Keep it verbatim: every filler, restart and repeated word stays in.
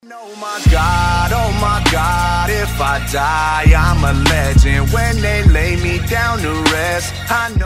Oh my God, oh my God, if I die, I'm a legend. When they lay me down to rest, I know